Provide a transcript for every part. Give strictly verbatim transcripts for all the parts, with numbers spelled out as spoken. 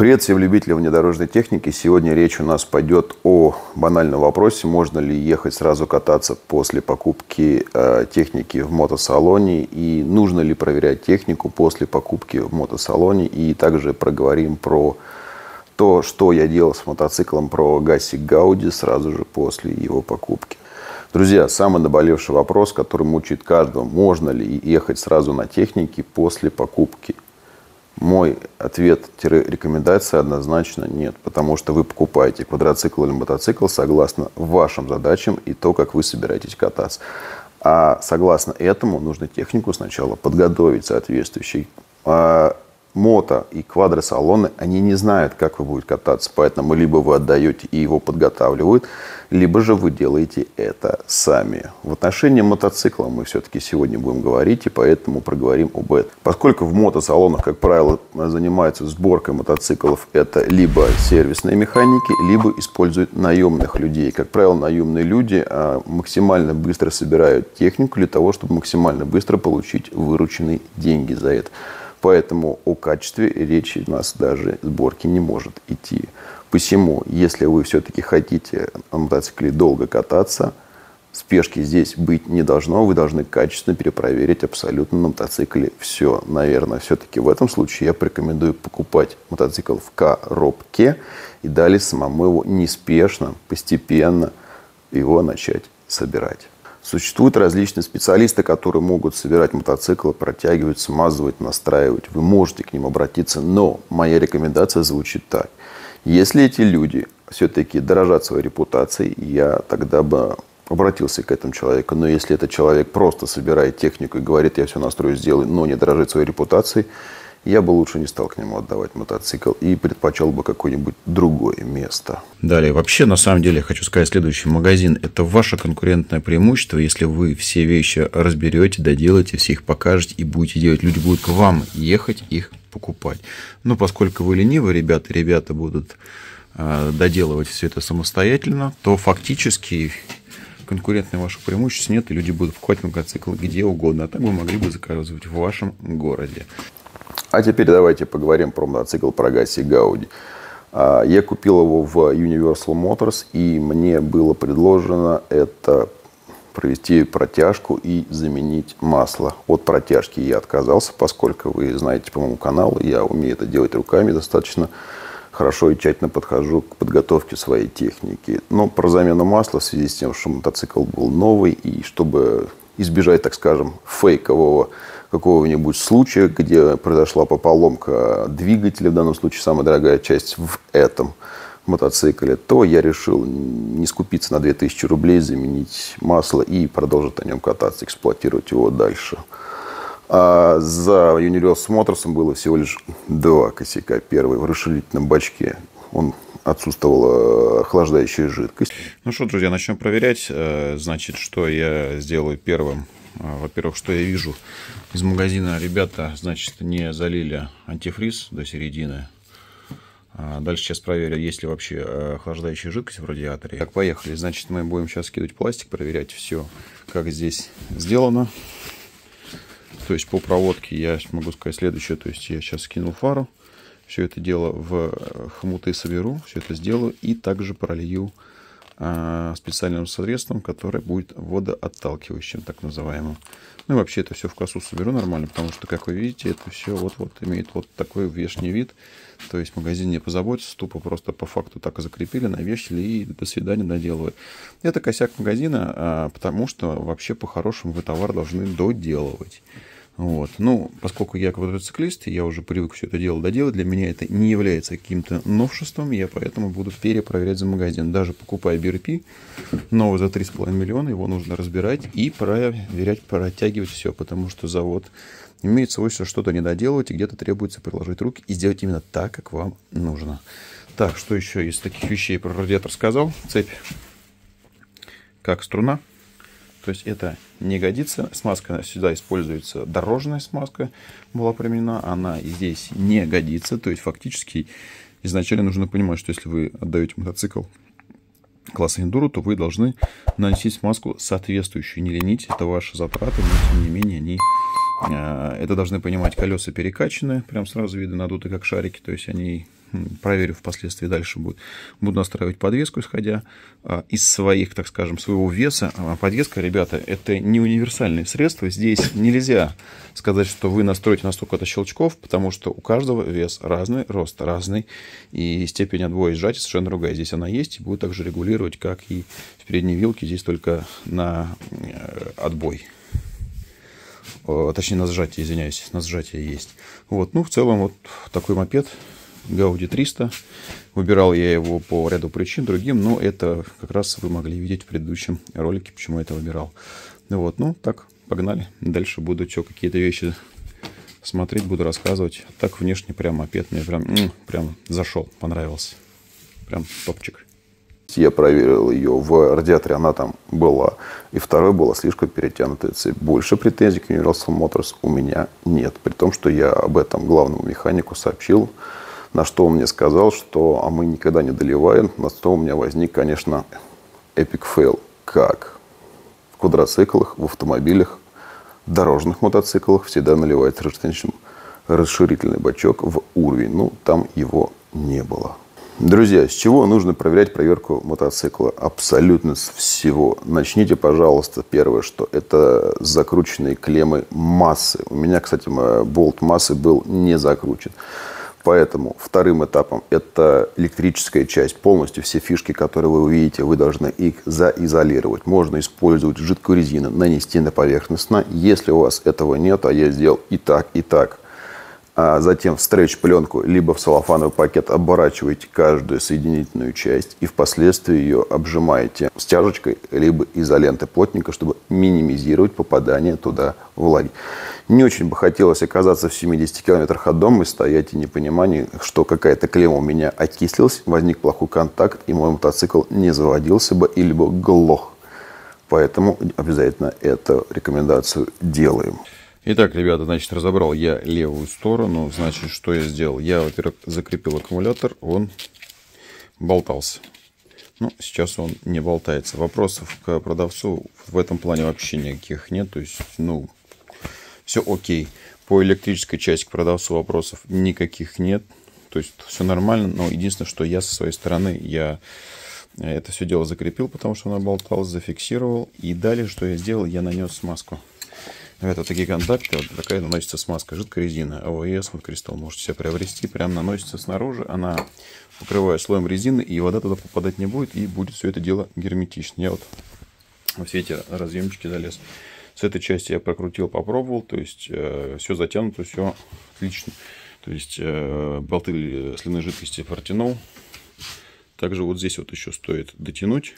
Привет всем любителям внедорожной техники. Сегодня речь у нас пойдет о банальном вопросе, можно ли ехать сразу кататься после покупки э, техники в мотосалоне и нужно ли проверять технику после покупки в мотосалоне. И также проговорим про то, что я делал с мотоциклом про Гасик Гауди сразу же после его покупки. Друзья, самый наболевший вопрос, который мучает каждого: можно ли ехать сразу на технике после покупки? Мой ответ-рекомендация однозначно нет, потому что вы покупаете квадроцикл или мотоцикл согласно вашим задачам и то, как вы собираетесь кататься. А согласно этому нужно технику сначала подготовить соответствующей. А мото и квадросалоны, они не знают, как вы будете кататься, поэтому либо вы отдаете и его подготавливают, либо же вы делаете это сами. В отношении мотоцикла мы все-таки сегодня будем говорить, и поэтому проговорим об этом. Поскольку в мотосалонах, как правило, занимаются сборкой мотоциклов, это либо сервисные механики, либо используют наемных людей. Как правило, наемные люди максимально быстро собирают технику для того, чтобы максимально быстро получить вырученные деньги за это. Поэтому о качестве речи у нас даже сборки не может идти. Посему, если вы все-таки хотите на мотоцикле долго кататься, спешки здесь быть не должно. Вы должны качественно перепроверить абсолютно на мотоцикле все. Наверное, все-таки в этом случае я порекомендую покупать мотоцикл в коробке и далее самому его неспешно, постепенно его начать собирать. Существуют различные специалисты, которые могут собирать мотоциклы, протягивать, смазывать, настраивать. Вы можете к ним обратиться, но моя рекомендация звучит так. Если эти люди все-таки дорожат своей репутацией, я тогда бы обратился к этому человеку. Но если этот человек просто собирает технику и говорит: я все настрою, сделаю, но не дорожит своей репутацией, я бы лучше не стал к нему отдавать мотоцикл и предпочел бы какое-нибудь другое место. Далее, вообще, на самом деле, я хочу сказать следующий. Магазин – это ваше конкурентное преимущество, если вы все вещи разберете, доделаете, все их покажете и будете делать. Люди будут к вам ехать, их покупать. Но поскольку вы ленивые ребята, ребята будут э, доделывать все это самостоятельно, то фактически конкурентное ваше преимущество нет, и люди будут покупать мотоциклы где угодно. А так вы могли бы заказывать в вашем городе. А теперь давайте поговорим про мотоцикл про Гасик Гауди. Я купил его в Universal Motors, и мне было предложено это провести протяжку и заменить масло. От протяжки я отказался, поскольку вы знаете по моему каналу, я умею это делать руками, достаточно хорошо и тщательно подхожу к подготовке своей техники. Но про замену масла, в связи с тем, что мотоцикл был новый, и чтобы избежать, так скажем, фейкового какого-нибудь случая, где произошла поломка двигателя, в данном случае самая дорогая часть в этом мотоцикле, то я решил не скупиться на две тысячи рублей, заменить масло и продолжить на нем кататься, эксплуатировать его дальше. А за Universal Motors было всего лишь два косяка. Первый — в расширительном бачке он отсутствовала охлаждающая жидкость. Ну что, друзья, начнем проверять. Значит, что я сделаю первым? Во-первых, что я вижу из магазина: ребята, значит, не залили антифриз до середины. Дальше сейчас проверю, есть ли вообще охлаждающая жидкость в радиаторе. Так, поехали. Значит, мы будем сейчас скидывать пластик, проверять все, как здесь сделано. То есть по проводке я могу сказать следующее. То есть я сейчас скинул фару, все это дело в хомуты соберу, все это сделаю и также пролью специальным средством, которое будет водоотталкивающим, так называемым. Ну и вообще это все в косу соберу нормально, потому что, как вы видите, это все вот-вот имеет вот такой внешний вид. То есть магазин не позаботится, тупо просто по факту так и закрепили, навесили и до свидания доделывают. Это косяк магазина, потому что вообще по-хорошему вы товар должны доделывать. Вот. Ну, поскольку я квадроциклист, я уже привык все это дело доделать, для меня это не является каким-то новшеством, я поэтому буду перепроверять за магазин. Даже покупая би эр пи новый за три с половиной миллиона, его нужно разбирать и проверять, протягивать все, потому что завод имеет свойство что-то недоделывать, и где-то требуется приложить руки и сделать именно так, как вам нужно. Так, что еще из таких вещей про радиатор сказал? Цепь как струна. То есть это не годится. Смазка сюда используется, дорожная смазка была применена. Она здесь не годится. То есть фактически изначально нужно понимать, что если вы отдаете мотоцикл класса эндуро, то вы должны наносить смазку соответствующую. Не ленить, это ваши затраты, но тем не менее они... Это должны понимать колеса перекачанные. Прям сразу видно, надуты как шарики. То есть они проверю впоследствии, дальше будет. Буду настраивать подвеску, исходя а, из своих, так скажем, своего веса. А подвеска, ребята, это не универсальное средство. Здесь нельзя сказать, что вы настроите на столько-то щелчков, потому что у каждого вес разный, рост разный, и степень отбоя и сжатия совершенно другая. Здесь она есть, и будет также регулировать, как и в передней вилке, здесь только на отбой. Точнее, на сжатие, извиняюсь, на сжатие есть. Вот, ну, в целом, вот такой мопед Gaudi триста. Выбирал я его по ряду причин другим, но это как раз вы могли видеть в предыдущем ролике, почему я это выбирал. Вот, ну, так, погнали. Дальше буду еще какие-то вещи смотреть, буду рассказывать. Так, внешне прям мопед мне прям, прям зашел, понравился. Прям топчик. Я проверил ее в радиаторе, она там была. И второй была слишком перетянутая цепь. Больше претензий к Universal Motors у меня нет. При том, что я об этом главному механику сообщил, на что он мне сказал, что а мы никогда не доливаем. На что у меня возник, конечно, epic fail. Как? В квадроциклах, в автомобилях, в дорожных мотоциклах всегда наливается расширительный бачок в уровень. Ну, там его не было. Друзья, с чего нужно проверять проверку мотоцикла? Абсолютно с всего. Начните, пожалуйста, первое, что это закрученные клеммы массы. У меня, кстати, болт массы был не закручен. Поэтому вторым этапом это электрическая часть. Полностью все фишки, которые вы увидите, вы должны их заизолировать. Можно использовать жидкую резину, нанести на поверхностно. Если у вас этого нет, а я сделал и так, и так. А затем в стретч-пленку, либо в целлофановый пакет оборачиваете каждую соединительную часть и впоследствии ее обжимаете стяжечкой, либо изолентой плотненько, чтобы минимизировать попадание туда влаги. Не очень бы хотелось оказаться в семидесяти километрах от дома и стоять в непонимании, что какая-то клемма у меня окислилась, возник плохой контакт, и мой мотоцикл не заводился бы или бы глох. Поэтому обязательно эту рекомендацию делаем. Итак, ребята, значит, разобрал я левую сторону. Значит, что я сделал? Я, во-первых, закрепил аккумулятор, он болтался. Ну, сейчас он не болтается. Вопросов к продавцу в этом плане вообще никаких нет. То есть, ну, все окей. По электрической части к продавцу вопросов никаких нет. То есть, все нормально. Но единственное, что я со своей стороны, я это все дело закрепил, потому что она болталась, зафиксировал. И далее, что я сделал? Я нанес смазку. Это такие контакты, вот такая наносится смазка, жидкая резина, АОС, вот кристалл можете себе приобрести, прям наносится снаружи, она покрывает слоем резины, и вода туда попадать не будет, и будет все это дело герметично. Я вот во все эти разъемчики залез. С этой части я прокрутил, попробовал, то есть э, все затянуто, все отлично. То есть э, болты сливной жидкости протянул. Также вот здесь вот еще стоит дотянуть.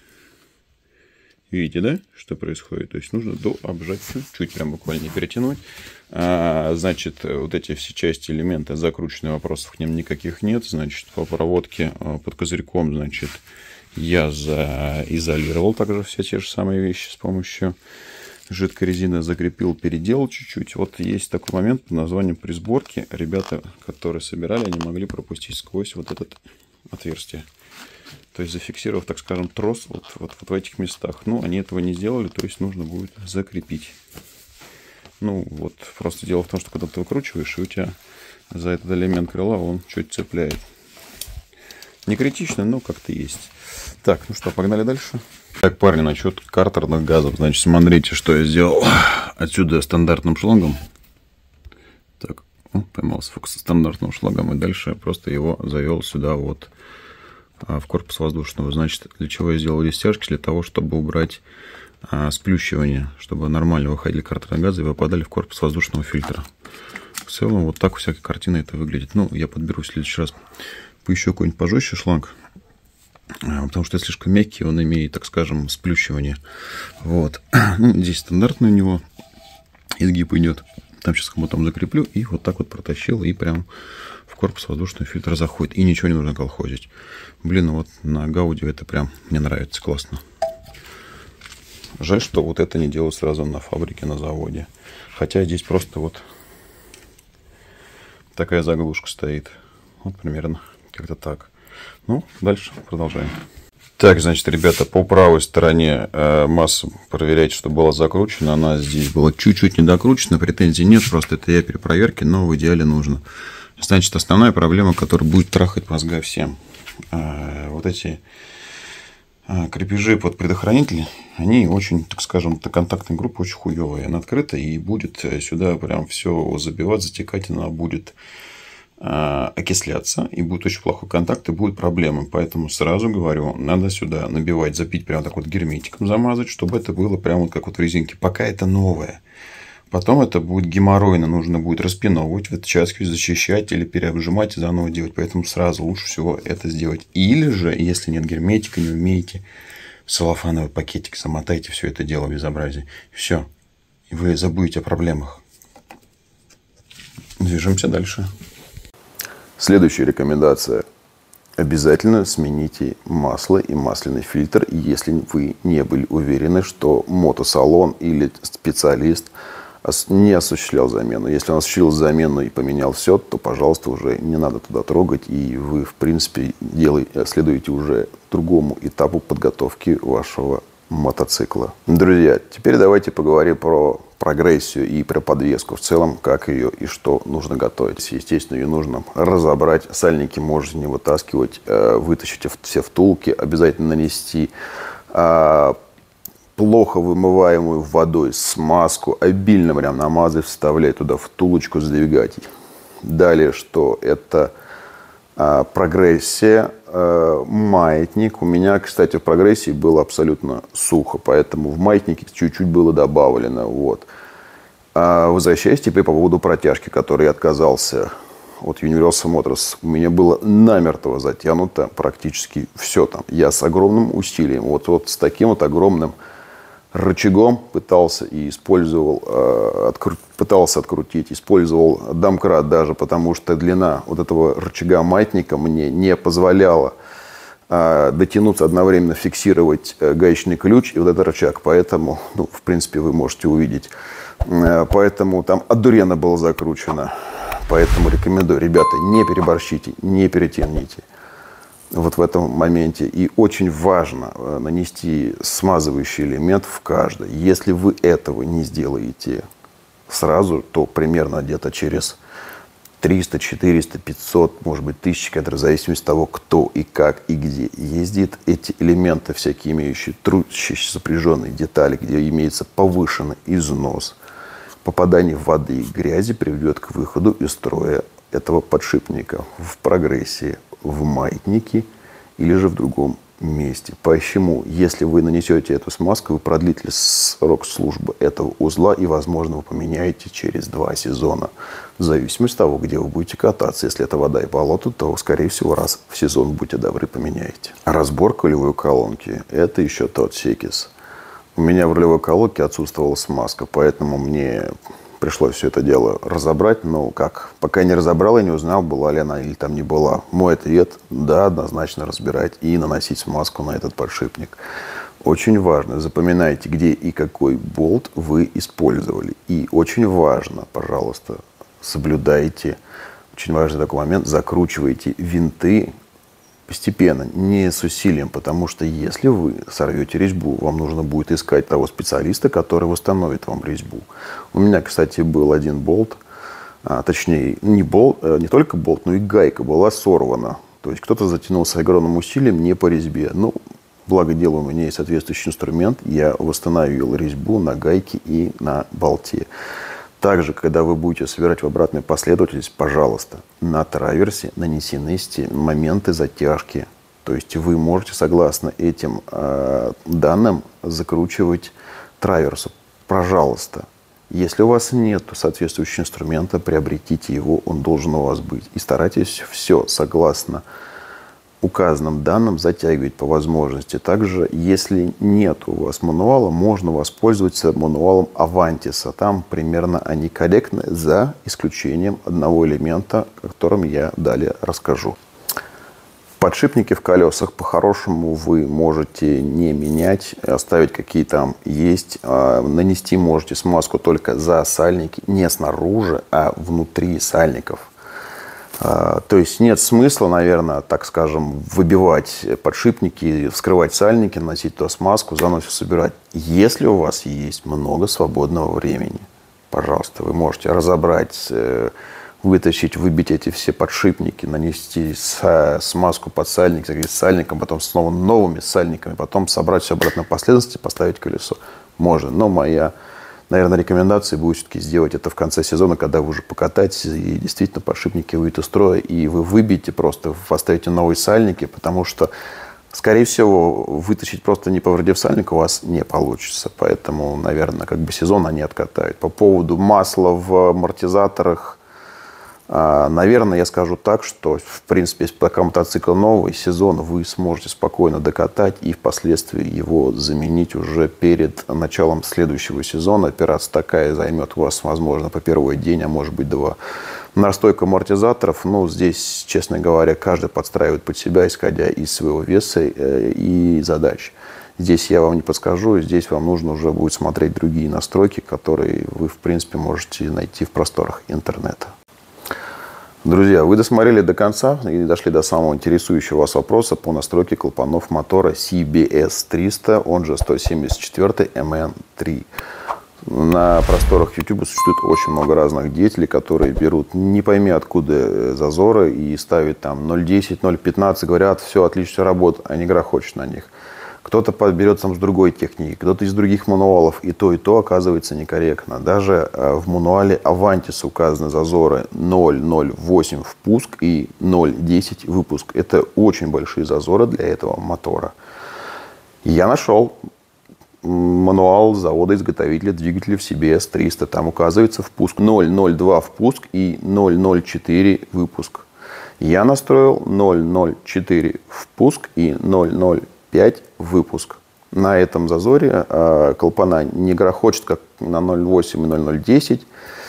Видите, да, что происходит? То есть нужно дообжать чуть-чуть, прям буквально не перетянуть. А, значит, вот эти все части, элементы закручены, вопросов к ним никаких нет. Значит, по проводке под козырьком, значит, я заизолировал также все те же самые вещи с помощью жидкой резины. Закрепил, переделал чуть-чуть. Вот есть такой момент под названием при сборке. Ребята, которые собирали, они могли пропустить сквозь вот это отверстие. То есть зафиксировав, так скажем, трос вот, вот, вот в этих местах. Ну, они этого не сделали, то есть нужно будет закрепить. Ну, вот просто дело в том, что когда ты выкручиваешь, и у тебя за этот элемент крыла он чуть цепляет. Не критично, но как-то есть. Так, ну что, погнали дальше. Так, парни, насчет картерных газов. Значит, смотрите, что я сделал. Отсюда стандартным шлангом. Так, о, поймался фокус стандартным шлангом. И дальше просто его завел сюда вот в корпус воздушного. Значит, для чего я сделал здесь стяжки? Для того, чтобы убрать а, сплющивание, чтобы нормально выходили картерные газы и выпадали в корпус воздушного фильтра. В целом, вот так у всякой картины это выглядит. Ну, я подберу в следующий раз поищу какой-нибудь пожестче шланг, потому что слишком мягкий, он имеет, так скажем, сплющивание. Вот. Ну, здесь стандартный у него изгиб идет. Там сейчас хомутом закреплю и вот так вот протащил, и прям в корпус воздушного фильтра заходит. И ничего не нужно колхозить. Блин, вот на Гауди это прям мне нравится, классно. Жаль, что вот это не делают сразу на фабрике, на заводе. Хотя здесь просто вот такая заглушка стоит. Вот примерно как-то так. Ну, дальше продолжаем. Так, значит, ребята, по правой стороне э, массу проверяйте, что была закручена. Она здесь была чуть-чуть не докручена, претензий нет, просто это я при проверке, но в идеале нужно. Значит, основная проблема, которая будет трахать мозга всем. Вот эти крепежи под предохранители, они очень, так скажем, контактная группа очень хуевая. Она открыта и будет сюда прям все забивать, затекать, она будет окисляться, и будет очень плохой контакт, и будут проблемы. Поэтому сразу говорю, надо сюда набивать, запить прям так вот герметиком, замазать, чтобы это было прям вот как вот в резинке. Пока это новое. Потом это будет геморройно, нужно будет распиновывать, вытаскивать, зачищать или переобжимать и заново делать. Поэтому сразу лучше всего это сделать. Или же, если нет герметика, не умеете, в целлофановый пакетик замотайте все это дело безобразие. Все. И вы забудете о проблемах. Движемся дальше. Следующая рекомендация. Обязательно смените масло и масляный фильтр, если вы не были уверены, что мотосалон или специалист не осуществлял замену. Если он осуществил замену и поменял все, то, пожалуйста, уже не надо туда трогать. И вы, в принципе, делаете, следуете уже другому этапу подготовки вашего мотоцикла. Друзья, теперь давайте поговорим про прогрессию и про подвеску в целом, как ее и что нужно готовить. Естественно, ее нужно разобрать. Сальники можете не вытаскивать, вытащите все втулки, обязательно нанести плохо вымываемую водой смазку, обильно прям намазать, вставлять туда втулочку, сдвигать. Далее, что это а, прогрессия, а, маятник. У меня, кстати, в прогрессии было абсолютно сухо, поэтому в маятнике чуть-чуть было добавлено. Вот. А, возвращаясь теперь по поводу протяжки, которой я отказался от Universal Motors. У меня было намертво затянуто практически все там. Я с огромным усилием, вот, вот с таким вот огромным рычагом пытался и использовал, э, откру, пытался открутить, использовал домкрат даже, потому что длина вот этого рычага маятника мне не позволяла э, дотянуться, одновременно фиксировать э, гаечный ключ и вот этот рычаг. Поэтому, ну, в принципе, вы можете увидеть. Э, поэтому там одурено было закручено. Поэтому рекомендую, ребята, не переборщите, не перетяните. Вот в этом моменте. И очень важно нанести смазывающий элемент в каждый. Если вы этого не сделаете сразу, то примерно где-то через триста, четыреста, пятьсот, может быть, тысяч километров, в зависимости от того, кто и как и где ездит, эти элементы, всякие имеющие трущиеся сопряженные детали, где имеется повышенный износ, попадание воды и грязи приведет к выходу из строя этого подшипника в прогрессии, в маятнике или же в другом месте. Почему? Если вы нанесете эту смазку, вы продлите срок службы этого узла и, возможно, вы поменяете через два сезона. В зависимости от того, где вы будете кататься. Если это вода и болото, то, скорее всего, раз в сезон, будьте добры, поменяете. Разборка рулевой колонки – это еще тот секис. У меня в рулевой колонке отсутствовала смазка, поэтому мне пришлось все это дело разобрать. Но как? Пока я не разобрал, я не узнал, была ли она или там не была. Мой ответ – да, однозначно разбирать и наносить смазку на этот подшипник. Очень важно, запоминайте, где и какой болт вы использовали. И очень важно, пожалуйста, соблюдайте, очень важный такой момент, закручивайте винты постепенно, не с усилием, потому что если вы сорвете резьбу, вам нужно будет искать того специалиста, который восстановит вам резьбу. У меня, кстати, был один болт, а, точнее, не, болт, не только болт, но и гайка была сорвана. То есть кто-то затянул с огромным усилием не по резьбе. Ну, благо дело, у меня есть соответствующий инструмент, я восстановил резьбу на гайке и на болте. Также, когда вы будете собирать в обратной последовательности, пожалуйста, на траверсе нанесены моменты затяжки. То есть вы можете, согласно этим э, данным, закручивать траверсу. Пожалуйста. Если у вас нет соответствующего инструмента, приобретите его, он должен у вас быть. И старайтесь все согласно указанным данным затягивать по возможности. Также, если нет у вас мануала, можно воспользоваться мануалом Авантиса. Там примерно они корректны, за исключением одного элемента, о котором я далее расскажу. Подшипники в колесах по-хорошему вы можете не менять, оставить какие там есть. Нанести можете смазку только за сальники, не снаружи, а внутри сальников. То есть нет смысла, наверное, так скажем, выбивать подшипники, вскрывать сальники, наносить туда смазку, заново все собирать. Если у вас есть много свободного времени, пожалуйста, вы можете разобрать вытащить, выбить эти все подшипники, нанести смазку под сальник, закрыть сальником, потом снова новыми сальниками, потом собрать все обратно в последовательности, поставить колесо. Можно. Но моя, наверное, рекомендация будет все-таки сделать это в конце сезона, когда вы уже покатаетесь, и действительно подшипники выйдут из строя, и вы выбьете просто, поставите новые сальники, потому что, скорее всего, вытащить просто не повредив сальник у вас не получится. Поэтому, наверное, как бы сезон они откатают. По поводу масла в амортизаторах, наверное, я скажу так, что, в принципе, если пока мотоцикл новый, сезон вы сможете спокойно докатать и впоследствии его заменить уже перед началом следующего сезона. Операция такая займет у вас, возможно, по первый день, а может быть два. Настройка амортизаторов, ну, здесь, честно говоря, каждый подстраивает под себя, исходя из своего веса и задач. Здесь я вам не подскажу, здесь вам нужно уже будет смотреть другие настройки, которые вы, в принципе, можете найти в просторах интернета. Друзья, вы досмотрели до конца и дошли до самого интересующего вас вопроса по настройке клапанов мотора си би эс триста, он же сто семьдесят четыре эм эн три. На просторах YouTube существует очень много разных деятелей, которые берут не пойми откуда зазоры и ставят там ноль десять, ноль пятнадцать, говорят, все, отлично работает, а не грохочет на них. Кто-то подберет там с другой техники, кто-то из других мануалов, и то, и то оказывается некорректно. Даже в мануале Avantis указаны зазоры ноль ноль восемь впуск и ноль десять выпуск. Это очень большие зазоры для этого мотора. Я нашел мануал завода-изготовителя двигателя си би эс триста. Там указывается впуск ноль ноль два впуск и ноль ноль четыре выпуск. Я настроил ноль ноль четыре впуск и ноль ноль пять выпуск. На этом зазоре э, клапана не грохочет, как на ноль восемь и ноль ноль десять.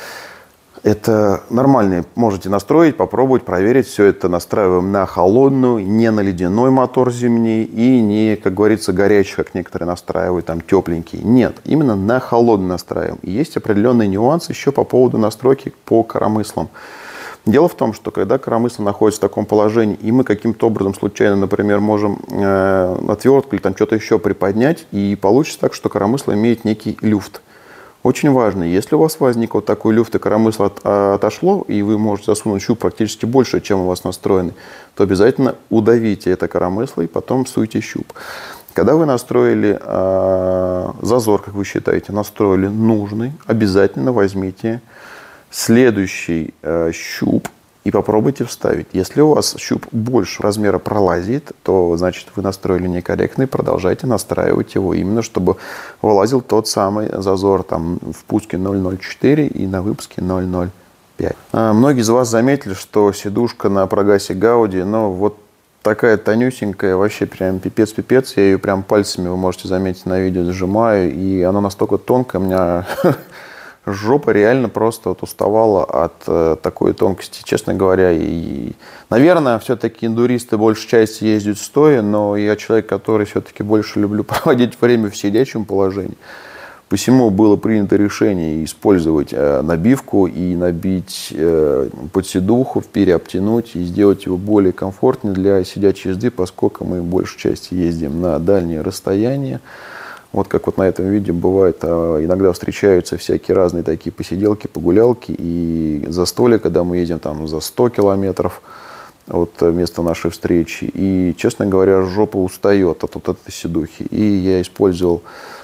Это нормальные. Можете настроить, попробовать, проверить. Все это настраиваем на холодную, не на ледяной мотор зимний и не, как говорится, горячий, как некоторые настраивают, там тепленький. Нет, именно на холодный настраиваем. И есть определенные нюансы еще по поводу настройки по коромыслам. Дело в том, что когда коромысло находится в таком положении, и мы каким-то образом случайно, например, можем э, отвертку или там что-то еще приподнять, и получится так, что коромысло имеет некий люфт. Очень важно, если у вас возник вот такой люфт, и коромысло от, отошло, и вы можете засунуть щуп практически больше, чем у вас настроенный, то обязательно удавите это коромысло и потом суйте щуп. Когда вы настроили э, зазор, как вы считаете, настроили нужный, обязательно возьмите следующий э, щуп и попробуйте вставить. Если у вас щуп больше размера пролазит, то значит вы настроили некорректно и продолжайте настраивать его именно, чтобы вылазил тот самый зазор там в впуске ноль ноль четыре и на выпуске ноль ноль пять. А, многие из вас заметили, что сидушка на прогасе Гауди, ну вот такая тонюсенькая, вообще прям пипец-пипец. Я ее прям пальцами, вы можете заметить на видео, сжимаю, и она настолько тонкая, у меня жопа реально просто вот уставала от э, такой тонкости, честно говоря. И, наверное, все-таки эндуристы большей части ездят стоя, но я человек, который все-таки больше люблю проводить время в сидячем положении. Посему было принято решение использовать э, набивку и набить э, подсидуху, переобтянуть и сделать его более комфортнее для сидячей езды, поскольку мы в большей части ездим на дальние расстояния. Вот как вот на этом видео бывает, иногда встречаются всякие разные такие посиделки, погулялки и застолья, когда мы едем там за сто километров от места нашей встречи. И, честно говоря, жопа устает от вот этой сидухи. И я использовал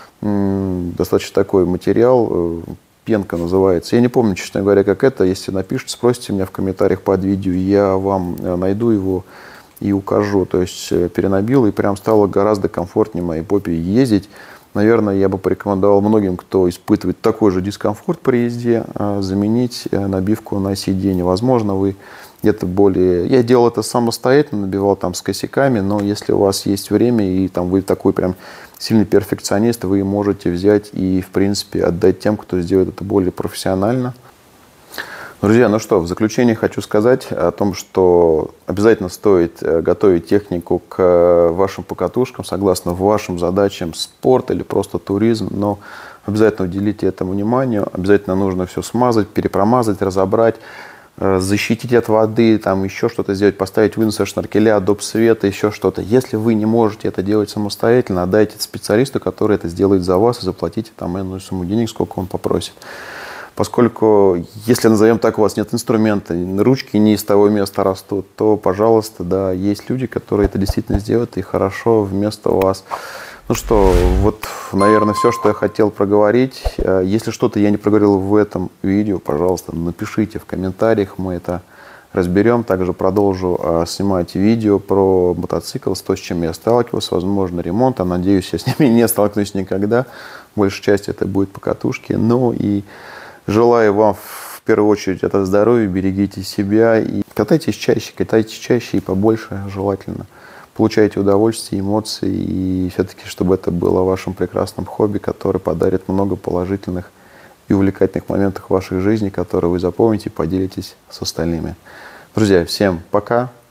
м, достаточно такой материал, пенка называется. Я не помню, честно говоря, как это. Если напишите, спросите меня в комментариях под видео, я вам найду его и укажу. То есть перенабил, и прям стало гораздо комфортнее моей попе ездить. Наверное, я бы порекомендовал многим, кто испытывает такой же дискомфорт при езде, заменить набивку на сиденье. Возможно, вы где-то более... Я делал это самостоятельно, набивал там с косяками, но если у вас есть время и там вы такой прям сильный перфекционист, вы можете взять и, в принципе, отдать тем, кто сделает это более профессионально. Друзья, ну что, в заключение хочу сказать о том, что обязательно стоит готовить технику к вашим покатушкам, согласно вашим задачам, спорт или просто туризм, но обязательно уделите этому внимание, обязательно нужно все смазать, перепромазать, разобрать, защитить от воды, там еще что-то сделать, поставить вынос шнуркеля, доп. Света, еще что-то. Если вы не можете это делать самостоятельно, отдайте специалисту, который это сделает за вас, и заплатите там энную сумму денег, сколько он попросит. Поскольку, если, назовем так, у вас нет инструмента, ручки не из того места растут, то, пожалуйста, да, есть люди, которые это действительно сделают и хорошо вместо вас. Ну что, вот, наверное, все, что я хотел проговорить. Если что-то я не проговорил в этом видео, пожалуйста, напишите в комментариях, мы это разберем. Также продолжу а, снимать видео про мотоцикл, то, с чем я сталкивался, возможно, ремонт. А надеюсь, я с ними не столкнусь никогда. Большая часть это будет покатушки. Ну и желаю вам в первую очередь это здоровья, берегите себя и катайтесь чаще, катайтесь чаще и побольше желательно. Получайте удовольствие, эмоции и все-таки, чтобы это было вашим прекрасным хобби, которое подарит много положительных и увлекательных моментов в вашей жизни, которые вы запомните и поделитесь с остальными. Друзья, всем пока!